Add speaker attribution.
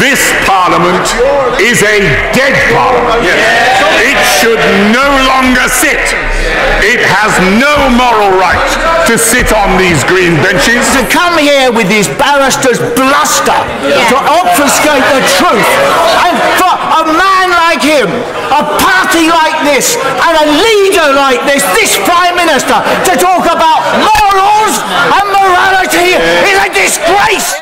Speaker 1: This Parliament is a dead Parliament. It should no longer sit. It has no moral right to sit on these green benches.
Speaker 2: To come here with his barrister's bluster to obfuscate the truth, and for a man like him, a party like this, and a leader like this Prime Minister, to talk about morals and morality is a disgrace!